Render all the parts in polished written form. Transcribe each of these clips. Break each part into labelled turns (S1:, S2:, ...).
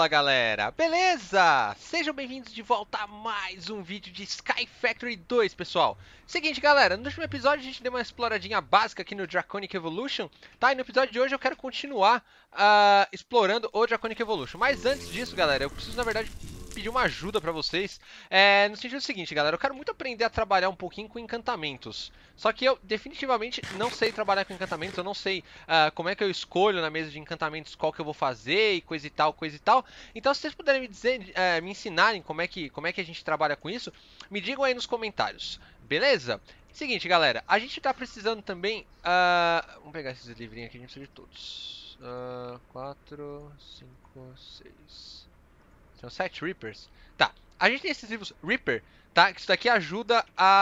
S1: Fala galera, beleza? Sejam bem-vindos de volta a mais um vídeo de Sky Factory 2, pessoal. Seguinte galera, no último episódio a gente deu uma exploradinha básica aqui no Draconic Evolution, tá? E no episódio de hoje eu quero continuar explorando o Draconic Evolution. Mas antes disso galera, eu preciso na verdade pedir uma ajuda pra vocês, no sentido seguinte galera, eu quero muito aprender a trabalhar um pouquinho com encantamentos. Só que eu definitivamente não sei trabalhar com encantamentos, eu não sei como é que eu escolho na mesa de encantamentos qual que eu vou fazer e coisa e tal, coisa e tal. Então se vocês puderem me dizer, me ensinarem como é que a gente trabalha com isso, me digam aí nos comentários, beleza? Seguinte galera, a gente tá precisando também, vamos pegar esses livrinhos aqui, a gente precisa de todos. 4, 5, 6... São 7 Reapers. Tá, a gente tem esses livros Reaper, tá? Que isso daqui ajuda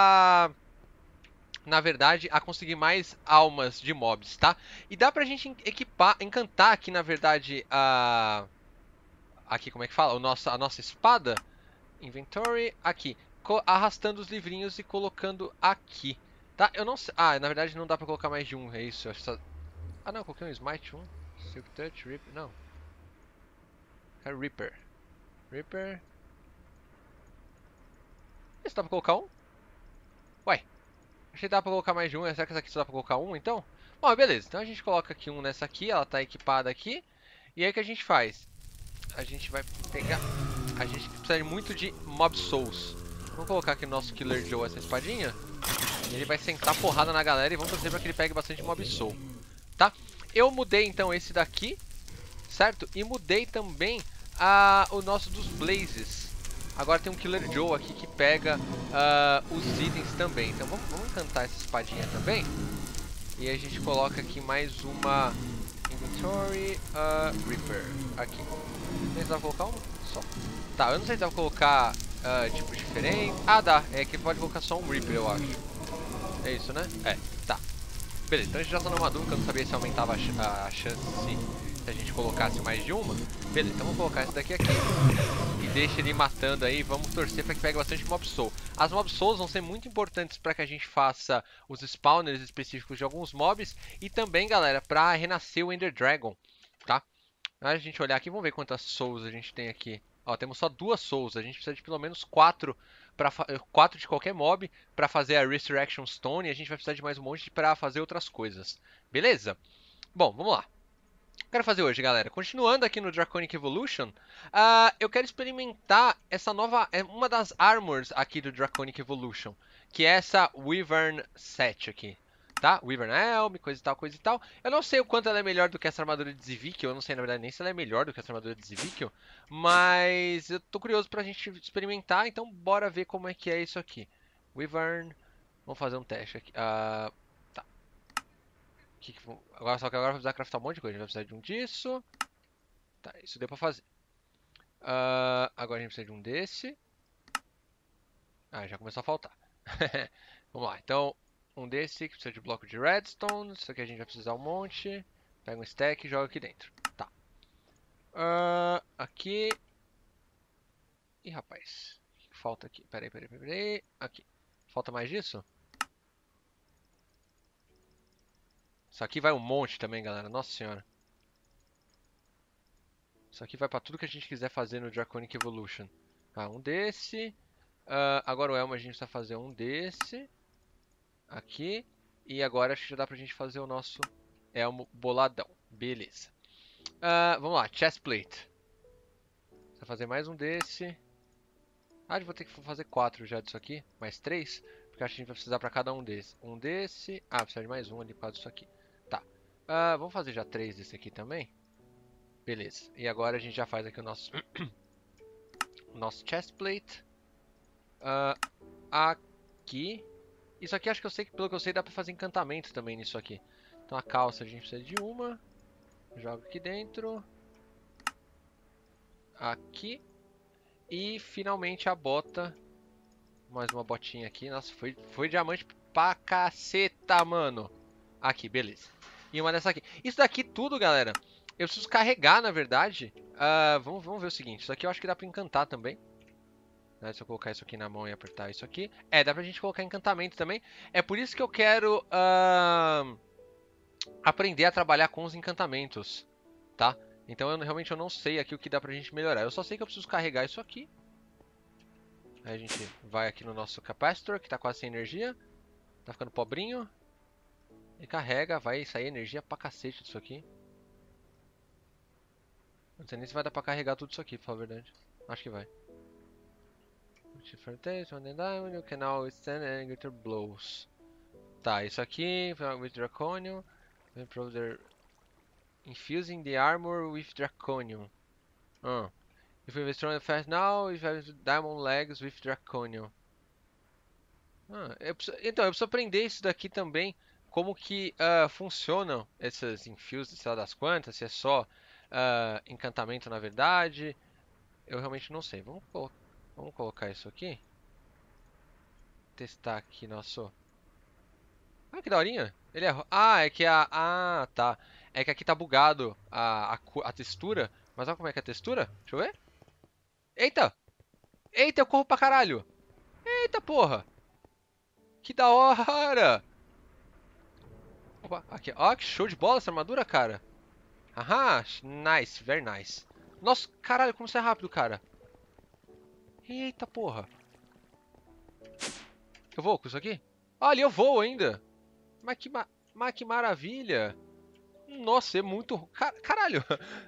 S1: na verdade, a conseguir mais almas de mobs, tá? E dá pra gente encantar aqui, na verdade, aqui, como é que fala? A nossa espada. Inventory, aqui. Arrastando os livrinhos e colocando aqui, tá? Eu não sei... na verdade não dá pra colocar mais de um, é isso. Não, eu coloquei um Smite 1. Silk Touch, Reaper, não. Quero Reaper. Reaper. Esse dá pra colocar um? Ué. Achei que dá pra colocar mais de um. Será que essa aqui só dá pra colocar um, então? Bom, beleza. Então a gente coloca aqui um nessa aqui. Ela tá equipada aqui. E aí o que a gente faz? A gente vai pegar... A gente precisa muito de Mob Souls. Vamos colocar aqui no nosso Killer Joe essa espadinha. E ele vai sentar porrada na galera. E vamos torcer pra que ele pegue bastante Mob Soul. Tá? Eu mudei então esse daqui. Certo? E mudei também o nosso dos Blazes. Agora tem um Killer Joe aqui que pega os itens também. Então vamos encantar essa espadinha também. E a gente coloca aqui mais uma Inventory Reaper. Aqui. Não sei se dá pra colocar um só. Tá, eu não sei se dá pra colocar tipo diferente. Dá. É que pode colocar só um Reaper, eu acho. É isso, né? É, tá. Beleza, então a gente já tá numa dúvida, eu não sabia se aumentava a chance se a gente colocasse mais de uma. Beleza, então vamos colocar esse daqui e deixa ele matando aí. Vamos torcer para que pegue bastante Mob Soul. As Mob Souls vão ser muito importantes para que a gente faça os spawners específicos de alguns mobs. E também, galera, para renascer o Ender Dragon, tá? A gente olhar aqui, vamos ver quantas Souls a gente tem aqui. Ó, temos só 2 Souls, a gente precisa de pelo menos 4 de qualquer mob para fazer a Resurrection Stone. E a gente vai precisar de mais um monte para fazer outras coisas. Beleza? Bom, vamos lá. Quero fazer hoje, galera. Continuando aqui no Draconic Evolution, eu quero experimentar essa nova, uma das armors aqui do Draconic Evolution, que é essa Wyvern 7 aqui, tá? Wyvern Helm, coisa e tal, coisa e tal. Eu não sei o quanto ela é melhor do que essa armadura de Zivik, eu não sei na verdade nem se ela é melhor do que essa armadura de Zivik, mas eu tô curioso pra gente experimentar, então bora ver como é que é isso aqui. Wyvern, vamos fazer um teste aqui. Só que agora vai precisar craftar um monte de coisa. A gente vai precisar de um disso. Tá, isso deu pra fazer. Agora a gente precisa de um desse. Já começou a faltar. Vamos lá, então um desse que precisa de bloco de redstone. Isso aqui a gente vai precisar um monte. Pega um stack e joga aqui dentro. Tá. Aqui. Ih, rapaz. O que falta aqui? Peraí. Aqui. Falta mais disso? Isso aqui vai um monte também, galera. Nossa senhora. Isso aqui vai pra tudo que a gente quiser fazer no Draconic Evolution. Um desse. Agora o Elmo a gente precisa fazer um desse. Aqui. E agora acho que já dá pra gente fazer o nosso Elmo boladão. Beleza. Vamos lá, chestplate. Precisa fazer mais um desse. Eu vou ter que fazer 4 já disso aqui. Mais 3. Porque acho que a gente vai precisar pra cada um desse. Um desse. Precisa de mais um ali por causa disso aqui. Tá. Vamos fazer já 3 desse aqui também. Beleza. E agora a gente já faz aqui o nosso nosso chestplate. Aqui. Isso aqui acho que eu sei que, pelo que eu sei, dá pra fazer encantamento também nisso aqui. Então a calça a gente precisa de uma. Joga aqui dentro. Aqui. E finalmente a bota. Mais uma botinha aqui. Nossa, foi diamante pra caceta, mano. Aqui, beleza. E uma dessa aqui. Isso daqui tudo, galera, eu preciso carregar, na verdade. Vamos ver o seguinte. Isso aqui eu acho que dá pra encantar também. Se eu colocar isso aqui na mão e apertar isso aqui. Dá pra gente colocar encantamento também. É por isso que eu quero aprender a trabalhar com os encantamentos, tá? Então realmente eu não sei aqui o que dá pra gente melhorar. Eu só sei que eu preciso carregar isso aqui. Aí a gente vai aqui no nosso capacitor, que tá quase sem energia. Tá ficando pobrinho. E carrega, vai sair energia pra cacete disso aqui. Não sei nem se vai dar pra carregar tudo isso aqui, pra falar a verdade. Acho que vai. You can always stand and get your blows. Tá, isso aqui, with Draconium. Improve their... Infusing the armor with Draconium. If we have strong and fast now, if have diamond legs with Draconium. Então, eu preciso aprender isso daqui também. Como que funcionam essas infuses, sei lá das quantas, se é só encantamento na verdade. Eu realmente não sei. Vamos colocar isso aqui. Testar aqui nosso... Ah, que daorinha. Ele é... Ah, é que a... Ah, tá. É que aqui tá bugado a textura. Mas olha como é que é a textura. Deixa eu ver. Eita! Eita, eu corro pra caralho. Eita, porra. Que da hora. Opa, aqui. Ó, que show de bola essa armadura, cara. Aham, nice, very nice. Nossa, caralho, como você é rápido, cara. Eita, porra. Eu vou com isso aqui? Ah, ali eu vou ainda. Mas que maravilha. Nossa, é muito... Caralho.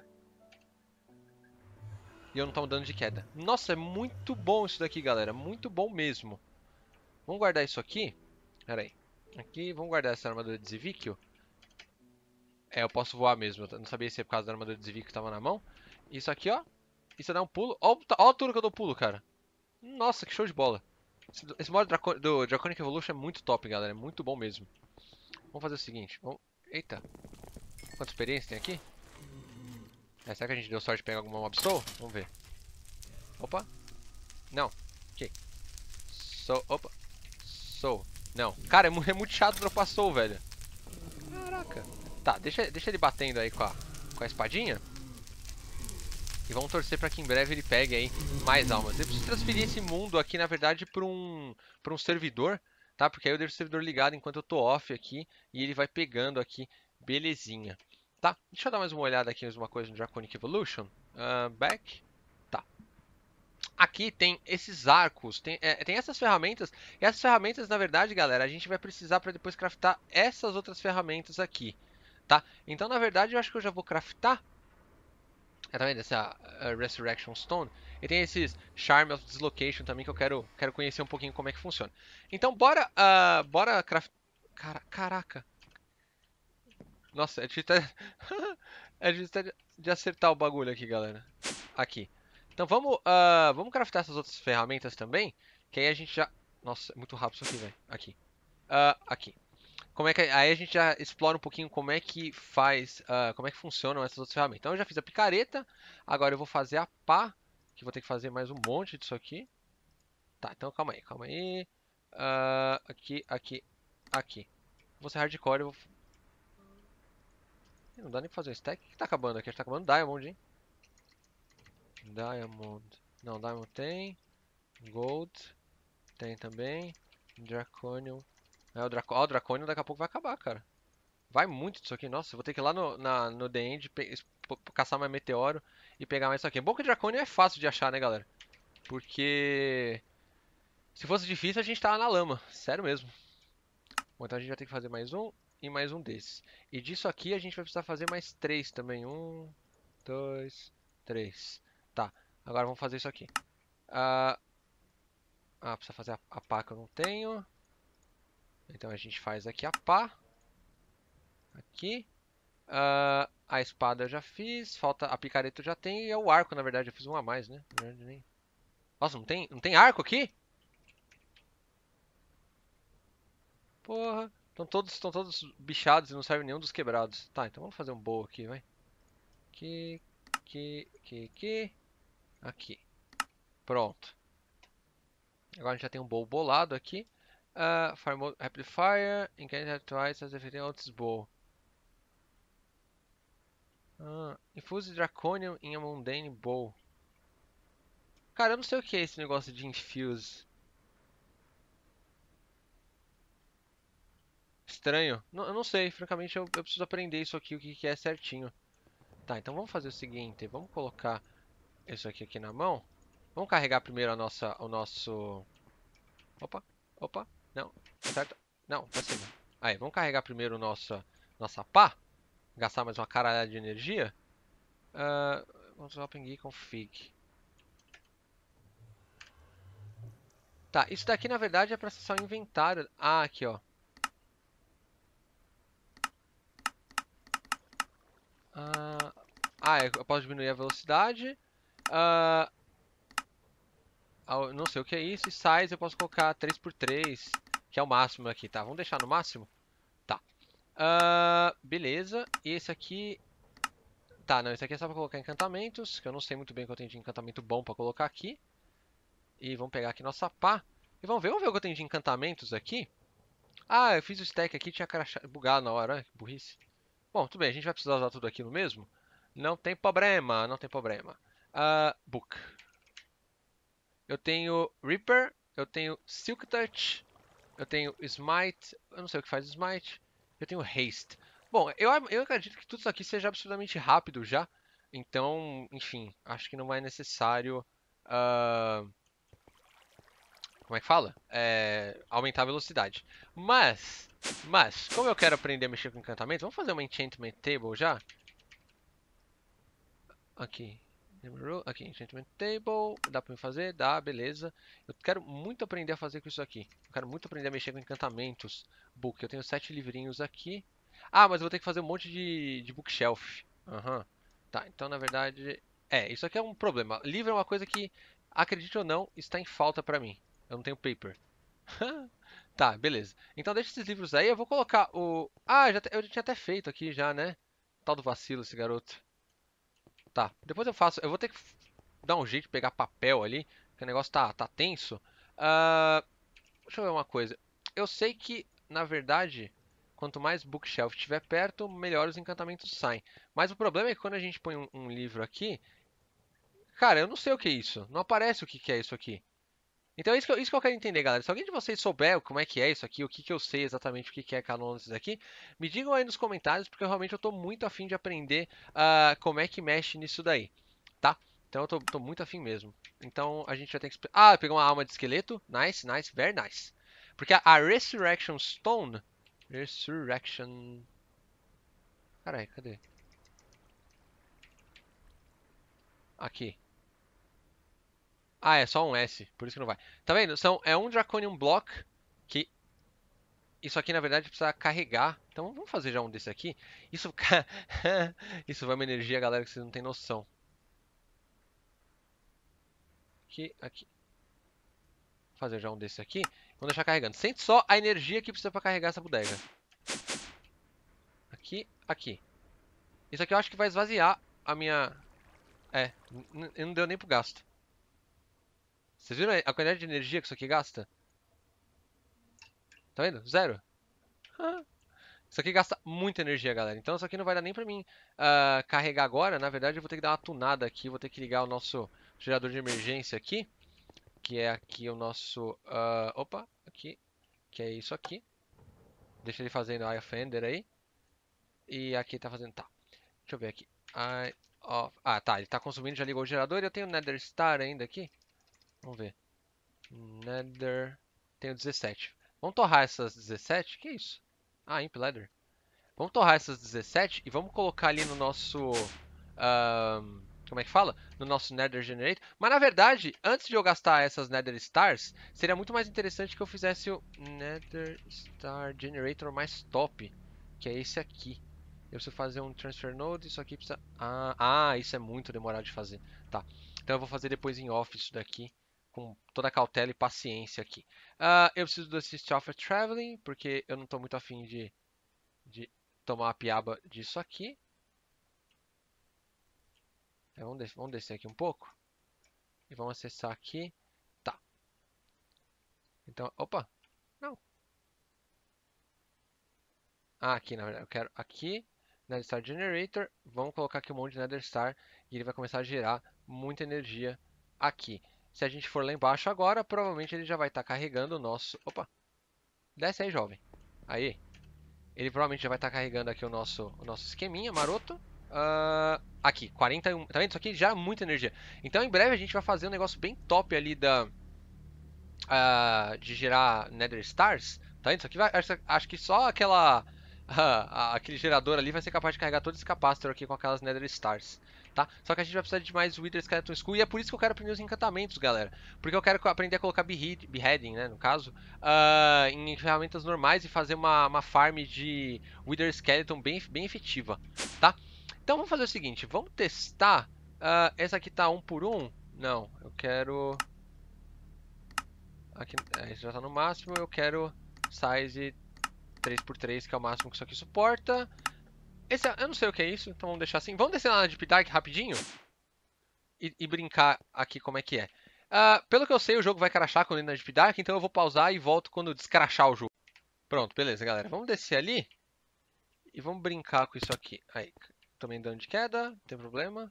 S1: E eu não tomo dano de queda. Nossa, é muito bom isso daqui, galera. Muito bom mesmo. Vamos guardar isso aqui. Pera aí. Aqui, vamos guardar essa armadura de Zivicchio. É, eu posso voar mesmo. Eu não sabia se é por causa da armadura de Zivicchio que tava na mão. Isso aqui, ó. Isso dá um pulo. Ó, ó a altura que eu dou pulo, cara. Nossa, que show de bola. Esse modo do Draconic Evolution é muito top, galera. É muito bom mesmo. Vamos fazer o seguinte. Eita. Quanta experiência tem aqui? Será que a gente deu sorte de pegar alguma Mob Soul? Vamos ver. Opa. Não. Ok. Opa. Soul. Não. Cara, é muito chato dropar Soul, velho. Caraca. Tá, deixa ele batendo aí com a espadinha. E vamos torcer pra que em breve ele pegue aí mais almas. Eu preciso transferir esse mundo aqui, na verdade, pra um servidor, tá? Porque aí eu deixo o servidor ligado enquanto eu tô off aqui. E ele vai pegando aqui, belezinha. Tá, deixa eu dar mais uma olhada aqui, mais uma coisa no Draconic Evolution. Back. Tá. Aqui tem esses arcos, tem essas ferramentas. E essas ferramentas, na verdade, galera, a gente vai precisar para depois craftar essas outras ferramentas aqui, tá? Então, na verdade, eu acho que eu já vou craftar. Tá vendo essa Resurrection Stone? E tem esses Charm of Dislocation também que eu quero conhecer um pouquinho como é que funciona. Então, bora craftar... Caraca. Nossa, é difícil até... é difícil até de acertar o bagulho aqui, galera. Aqui. Então vamos craftar essas outras ferramentas também, que aí a gente já... Nossa, é muito rápido isso aqui, velho. Aqui. Aqui. Aí a gente já explora um pouquinho como é que faz, como é que funcionam essas outras ferramentas. Então eu já fiz a picareta, agora eu vou fazer a pá, que vou ter que fazer mais um monte disso aqui. Tá, então calma aí, calma aí. Aqui. Vou ser hardcore, Não dá nem pra fazer um stack. O que tá acabando aqui? Acho que tá acabando Diamond, hein? Diamond. Não, Diamond tem. Gold. Tem também. Draconium. O Draconium daqui a pouco vai acabar, cara. Vai muito disso aqui. Nossa, eu vou ter que ir lá no The End, caçar mais meteoro e pegar mais isso aqui. Bom que o Draconium é fácil de achar, né, galera? Porque se fosse difícil, a gente tava na lama. Sério mesmo. Bom, então a gente vai ter que fazer mais um e mais um desses. E disso aqui a gente vai precisar fazer mais três também. Um, dois, três. Tá, agora vamos fazer isso aqui. Precisa fazer a pá que eu não tenho. Então a gente faz aqui a pá. Aqui. A espada eu já fiz. Falta a picareta eu já tenho. E é o arco, na verdade. Eu fiz um a mais, né? Na verdade, nem... Nossa, não tem arco aqui? Porra. Estão todos bichados e não serve nenhum dos quebrados. Tá, então vamos fazer um bow aqui, vai. Aqui. Aqui. Pronto. Agora a gente já tem um bow bolado aqui. Fire Mode Amplifier. Incandescent twice as if it out's bow. Infuse Draconium in a Mundane Bow. Cara, eu não sei o que é esse negócio de infuse. Estranho. Não, eu não sei, francamente eu preciso aprender isso aqui, o que é certinho. Tá, então vamos fazer o seguinte. Vamos colocar isso aqui na mão. Vamos carregar primeiro o nosso... Opa, opa, não, certo? Não, pra cima. Aí, vamos carregar primeiro nossa pá. Gastar mais uma caralhada de energia. Vamos open config. Tá, isso daqui na verdade é para acessar o inventário. Ah, aqui ó. Eu posso diminuir a velocidade. Ah, não sei o que é isso. E size eu posso colocar 3x3, que é o máximo aqui, tá? Vamos deixar no máximo? Tá. Beleza. E esse aqui... Tá, não, esse aqui é só pra colocar encantamentos, que eu não sei muito bem o que eu tenho de encantamento bom pra colocar aqui. E vamos pegar aqui nossa pá. E vamos ver o que eu tenho de encantamentos aqui. Ah, eu fiz o stack aqui, tinha bugado na hora, que burrice. Bom, tudo bem, a gente vai precisar usar tudo aquilo mesmo. Não tem problema, não tem problema. Book. Eu tenho Reaper, eu tenho Silk Touch, eu tenho Smite, eu não sei o que faz Smite, eu tenho Haste. Bom, eu acredito que tudo isso aqui seja absurdamente rápido já. Então, enfim, acho que não é necessário... como é que fala? Aumentar a velocidade. Mas, como eu quero aprender a mexer com encantamento, vamos fazer uma Enchantment Table já? Aqui. Aqui, Enchantment Table. Dá pra me fazer? Dá, beleza. Eu quero muito aprender a fazer com isso aqui. Eu quero muito aprender a mexer com encantamentos. Book, eu tenho 7 livrinhos aqui. Ah, mas eu vou ter que fazer um monte de bookshelf. Aham. Tá, então na verdade... isso aqui é um problema. Livro é uma coisa que, acredite ou não, está em falta pra mim. Eu não tenho paper. Tá, beleza. Então deixa esses livros aí. Eu vou colocar o... Ah, eu já tinha até feito aqui já, né? Tal do vacilo esse garoto. Tá, depois eu faço. Eu vou ter que dar um jeito de pegar papel ali, que o negócio tá tenso. Deixa eu ver uma coisa. Eu sei que, na verdade, quanto mais bookshelf estiver perto, melhor os encantamentos saem. Mas o problema é que quando a gente põe um livro aqui, cara, eu não sei o que é isso. Não aparece o que é isso aqui. Então é isso que eu quero entender, galera. Se alguém de vocês souber como é que é isso aqui, o que eu sei exatamente o que é cada um desses aqui, me digam aí nos comentários, porque realmente eu tô muito afim de aprender como é que mexe nisso daí, tá? Então eu tô muito afim mesmo. Então a gente já tem que... Ah, pegou uma alma de esqueleto. Nice, nice, very nice. Porque a Resurrection Stone... Resurrection... Carai, cadê? Aqui. Ah, é só um S, por isso que não vai. Tá vendo? É um Draconium Block que isso aqui, na verdade, precisa carregar. Então, vamos fazer já um desse aqui. Isso, isso vai uma energia, galera, que vocês não têm noção. Aqui. Vou fazer já um desse aqui. Vamos deixar carregando. Sente só a energia que precisa para carregar essa bodega. Aqui, aqui. Isso aqui eu acho que vai esvaziar a minha... não deu nem pro gasto. Vocês viram a quantidade de energia que isso aqui gasta? Tá vendo? Zero. Isso aqui gasta muita energia, galera. Então isso aqui não vai dar nem pra mim carregar agora. Na verdade, eu vou ter que dar uma tunada aqui. Vou ter que ligar o nosso gerador de emergência aqui. Que é aqui o nosso... opa, aqui. Que é isso aqui. Deixa ele fazendo Eye of Ender aí. E aqui tá fazendo... Tá. Deixa eu ver aqui. Tá. Ele tá consumindo, já ligou o gerador. E eu tenho Nether Star ainda aqui. Vamos ver. Nether... Tenho 17. Vamos torrar essas 17? Que isso? Imp Leather. Vamos torrar essas 17 e vamos colocar ali no nosso... como é que fala? No nosso Nether Generator. Mas na verdade, antes de eu gastar essas Nether Stars, seria muito mais interessante que eu fizesse o Nether Star Generator mais top. Que é esse aqui. Eu preciso fazer um Transfer Node, isso aqui precisa... isso é muito demorado de fazer. Tá, então eu vou fazer depois em off isso daqui. Com toda a cautela e paciência aqui. Eu preciso do Assist of Traveling, porque eu não estou muito afim de tomar a piaba disso aqui. Vamos descer aqui um pouco. E vamos acessar aqui. Tá. Então, opa. Não. Aqui, na verdade. Eu quero aqui. Nether Star Generator. Vamos colocar aqui um monte de Nether Star. E ele vai começar a gerar muita energia aqui. Se a gente for lá embaixo agora, provavelmente ele já vai estar carregando o nosso... Opa. Desce aí, jovem. Aí. Ele provavelmente já vai estar carregando aqui o nosso esqueminha maroto. Aqui, 41. Tá vendo? Isso aqui já é muita energia. Então em breve a gente vai fazer um negócio bem top ali de gerar Nether Stars. Tá vendo? Isso aqui vai. Acho que só aquele gerador ali vai ser capaz de carregar todo esse capacitor aqui com aquelas Nether Stars. Tá? Só que a gente vai precisar de mais Wither Skeleton Skull. E é por isso que eu quero aprender os encantamentos, galera. Porque eu quero aprender a colocar Beheading, né? No caso, em ferramentas normais e fazer uma farm de Wither Skeleton bem efetiva. Tá? Então vamos fazer o seguinte: vamos testar. Essa aqui tá 1 por 1? Não, eu quero. Aqui, esse já tá no máximo. Eu quero size 3x3, que é o máximo que isso aqui suporta. Eu não sei o que é isso, então vamos deixar assim. Vamos descer lá na Deep Dark rapidinho e brincar aqui como é que é. Pelo que eu sei, o jogo vai crashar quando ele na Deep Dark, então eu vou pausar e volto quando descrashar o jogo. Pronto, beleza, galera. Vamos descer ali e vamos brincar com isso aqui. Aí, tomei dano de queda, não tem problema.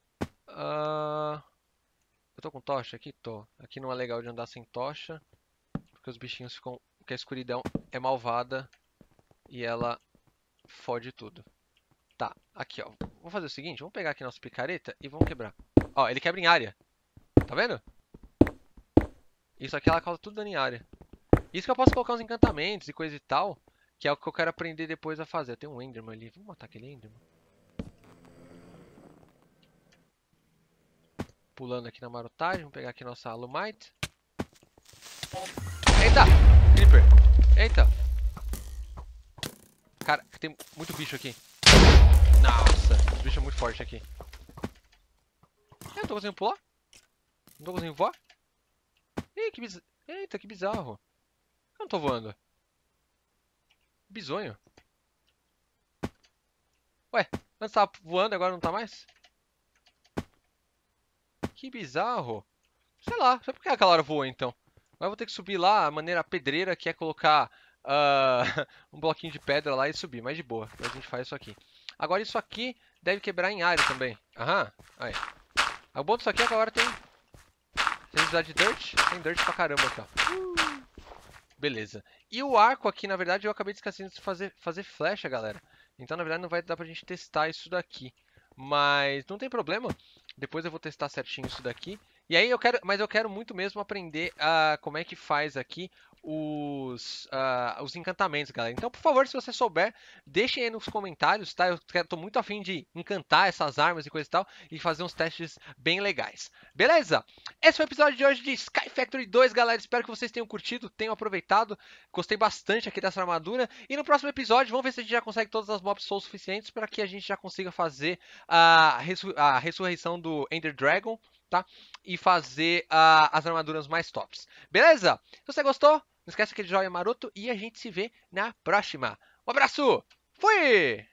S1: Eu tô com tocha aqui? Tô. Aqui não é legal de andar sem tocha, porque os bichinhos ficam... Porque a escuridão é malvada e ela fode tudo. Tá, aqui ó. Vamos fazer o seguinte, vamos pegar aqui nossa picareta e vamos quebrar. Ó, ele quebra em área. Tá vendo? Isso aqui ela causa tudo dano em área. Isso que eu posso colocar uns encantamentos e coisa e tal, que é o que eu quero aprender depois a fazer. Tem um Enderman ali, vamos matar aquele Enderman. Pulando aqui na marotagem, vamos pegar aqui nossa Alumite. Eita! Creeper! Eita! Cara, tem muito bicho aqui. Nossa, esse bicho é muito forte aqui. Eu não tô conseguindo pular? Não tô conseguindo voar? Eita, que bizarro. Eu não tô voando. Bizonho. Ué, antes tava voando e agora não tá mais? Que bizarro. Sei lá, não sei por que aquela hora voou então. Agora eu vou ter que subir lá, a maneira pedreira que é colocar um bloquinho de pedra lá e subir, mas de boa. Depois a gente faz isso aqui. Agora isso aqui deve quebrar em área também. Aham, aí. O bom disso aqui é que agora tem... Se a gente precisar de dirt, tem dirt pra caramba aqui, ó. Beleza. E o arco aqui, na verdade, eu acabei de esquecendo de fazer flecha, galera. Então, na verdade, não vai dar pra gente testar isso daqui. Mas não tem problema. Depois eu vou testar certinho isso daqui. E aí eu quero muito mesmo aprender como é que faz aqui os encantamentos, galera. Então, por favor, se você souber, deixem aí nos comentários, tá? Eu tô muito afim de encantar essas armas e coisa e tal, e fazer uns testes bem legais. Beleza? Esse foi o episódio de hoje de Sky Factory 2, galera. Espero que vocês tenham curtido, tenham aproveitado. Gostei bastante aqui dessa armadura. E no próximo episódio, vamos ver se a gente já consegue todas as mobs soul suficientes para que a gente já consiga fazer a ressurreição do Ender Dragon, tá? E fazer as armaduras mais tops. Beleza? Se você gostou, não esquece aquele joinha maroto e a gente se vê na próxima. Um abraço! Fui!